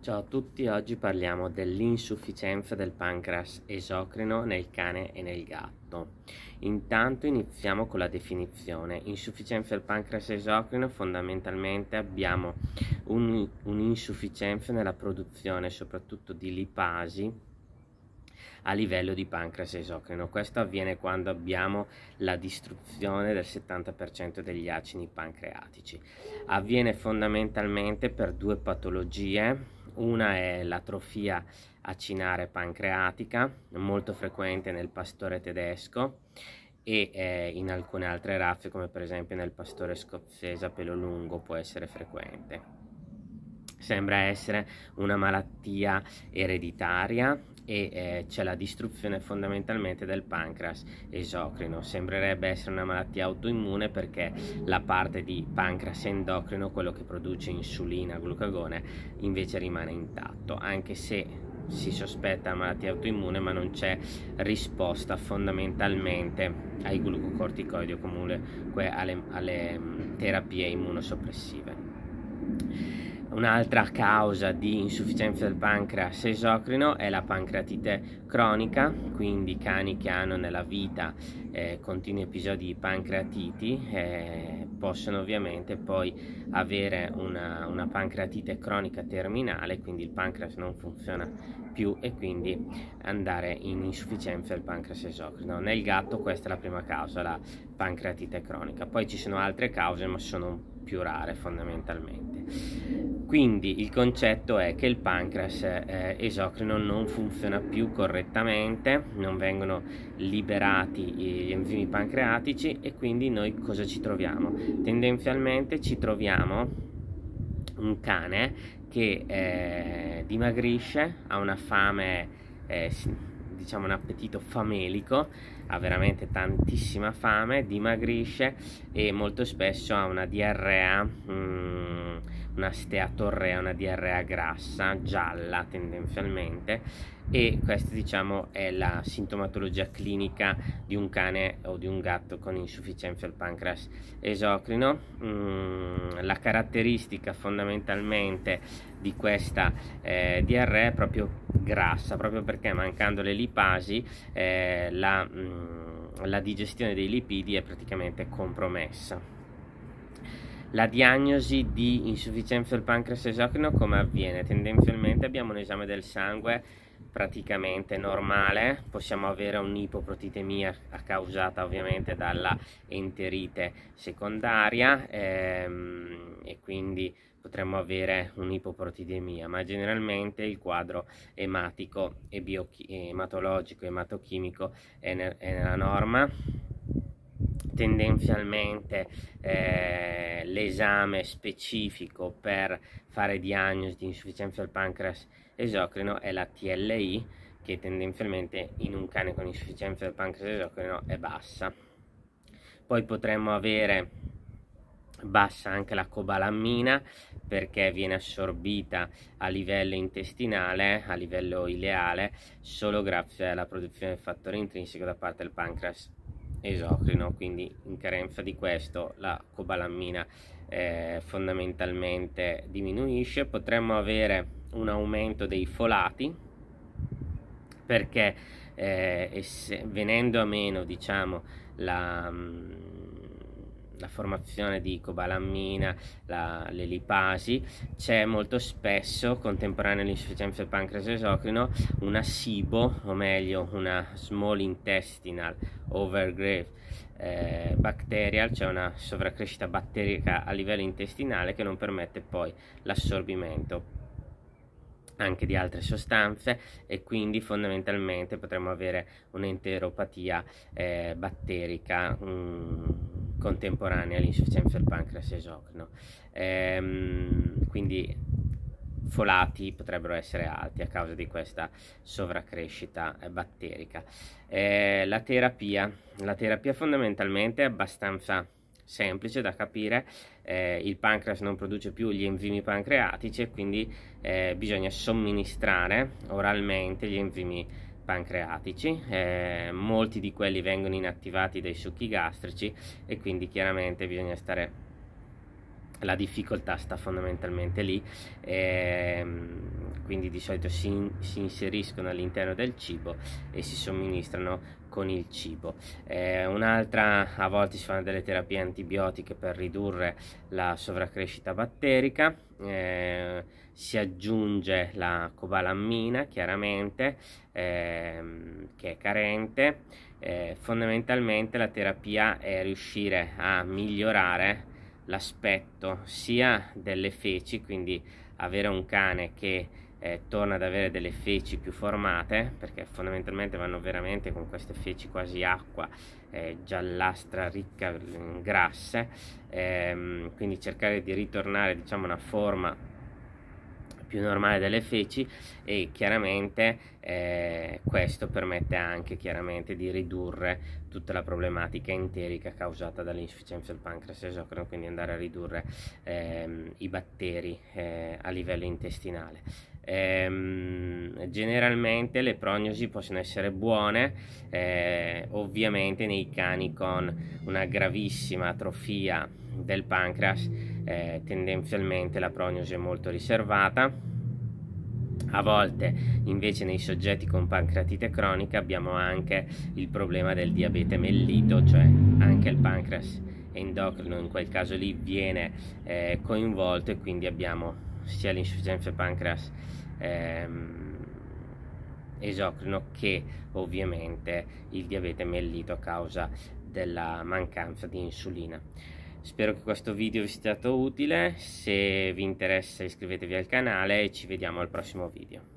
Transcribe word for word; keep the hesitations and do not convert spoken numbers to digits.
Ciao a tutti, oggi parliamo dell'insufficienza del pancreas esocrino nel cane e nel gatto. Intanto iniziamo con la definizione. Insufficienza del pancreas esocrino, fondamentalmente abbiamo un, un'insufficienza nella produzione soprattutto di lipasi a livello di pancreas esocrino. Questo avviene quando abbiamo la distruzione del settanta per cento degli acidi pancreatici. Avviene fondamentalmente per due patologie. Una è l'atrofia acinare pancreatica, molto frequente nel pastore tedesco e eh, in alcune altre razze, come per esempio nel pastore scozzese a pelo lungo, può essere frequente. Sembra essere una malattia ereditaria e eh, c'è la distruzione fondamentalmente del pancreas esocrino. Sembrerebbe essere una malattia autoimmune perché la parte di pancreas endocrino, quello che produce insulina, glucagone, invece rimane intatto, anche se si sospetta la malattia autoimmune, ma non c'è risposta fondamentalmente ai glucocorticoidi o comunque alle, alle terapie immunosoppressive. Un'altra causa di insufficienza del pancreas esocrino è la pancreatite cronica, quindi cani che hanno nella vita eh, continui episodi di pancreatiti eh, possono ovviamente poi avere una, una pancreatite cronica terminale, quindi il pancreas non funziona più e quindi andare in insufficienza del pancreas esocrino. Nel gatto questa è la prima causa, la pancreatite cronica. Poi ci sono altre cause, ma sono più rare fondamentalmente. Quindi il concetto è che il pancreas eh, esocrino non funziona più correttamente, non vengono liberati gli enzimi pancreatici e quindi noi cosa ci troviamo? Tendenzialmente ci troviamo un cane che eh, dimagrisce, ha una fame, eh, diciamo un appetito famelico, ha veramente tantissima fame, dimagrisce e molto spesso ha una diarrea, mm, una steatorrea, una diarrea grassa, gialla tendenzialmente, e questa diciamo è la sintomatologia clinica di un cane o di un gatto con insufficienza del pancreas esocrino. Mm, la caratteristica fondamentalmente di questa eh, diarrea è proprio grassa, proprio perché mancando le lipasi eh, la, mm, la digestione dei lipidi è praticamente compromessa. La diagnosi di insufficienza del pancreas esocrino come avviene? Tendenzialmente abbiamo un esame del sangue praticamente normale, possiamo avere un'ipoprotitemia causata ovviamente dalla enterite secondaria ehm, e quindi potremmo avere un'ipoprotitemia, ma generalmente il quadro ematico e ematologico, ematochimico è, ne è nella norma. Tendenzialmente eh, l'esame specifico per fare diagnosi di insufficienza del pancreas esocrino è la T L I, che tendenzialmente in un cane con insufficienza del pancreas esocrino è bassa. Poi potremmo avere bassa anche la cobalammina perché viene assorbita a livello intestinale, a livello ileale, solo grazie alla produzione del fattore intrinseco da parte del pancreas esocrino, quindi in carenza di questo la cobalammina eh, fondamentalmente diminuisce. Potremmo avere un aumento dei folati perché eh, venendo a meno diciamo la la formazione di cobalammina, la, le lipasi, c'è molto spesso, contemporanea all'insufficienza del pancreas esocrino, una S I B O, o meglio una Small Intestinal Overgrowth eh, Bacterial, cioè una sovraccrescita batterica a livello intestinale che non permette poi l'assorbimento anche di altre sostanze e quindi fondamentalmente potremmo avere un'enteropatia eh, batterica mh, contemporanea all'insufficienza del pancreas esocrino. Ehm, quindi folati potrebbero essere alti a causa di questa sovraccrescita eh, batterica. Eh, la terapia, la terapia fondamentalmente è abbastanza semplice da capire. Eh, il pancreas non produce più gli enzimi pancreatici e quindi eh, bisogna somministrare oralmente gli enzimi pancreatici, eh, molti di quelli vengono inattivati dai succhi gastrici e quindi chiaramente bisogna stare, la difficoltà sta fondamentalmente lì. Eh, quindi di solito si, in, si inseriscono all'interno del cibo e si somministrano con il cibo. Eh, un'altra, a volte si fanno delle terapie antibiotiche per ridurre la sovraccrescita batterica, eh, si aggiunge la cobalammina chiaramente, ehm, che è carente. Eh, fondamentalmente la terapia è riuscire a migliorare l'aspetto sia delle feci, quindi avere un cane che eh, torna ad avere delle feci più formate, perché fondamentalmente vanno veramente con queste feci quasi acqua, eh, giallastra, ricca in grasse, ehm, quindi cercare di ritornare, diciamo, a una forma più normale delle feci, e chiaramente eh, questo permette anche chiaramente di ridurre tutta la problematica enterica causata dall'insufficienza del pancreas esocrino, quindi andare a ridurre ehm, i batteri eh, a livello intestinale. Ehm, generalmente le prognosi possono essere buone, eh, ovviamente nei cani con una gravissima atrofia del pancreas eh, tendenzialmente la prognosi è molto riservata. A volte invece nei soggetti con pancreatite cronica abbiamo anche il problema del diabete mellito, cioè anche il pancreas endocrino in quel caso lì viene eh, coinvolto, e quindi abbiamo sia l'insufficienza pancreas ehm, esocrino che ovviamente il diabete mellito a causa della mancanza di insulina. Spero che questo video vi sia stato utile. Se vi interessa iscrivetevi al canale e ci vediamo al prossimo video.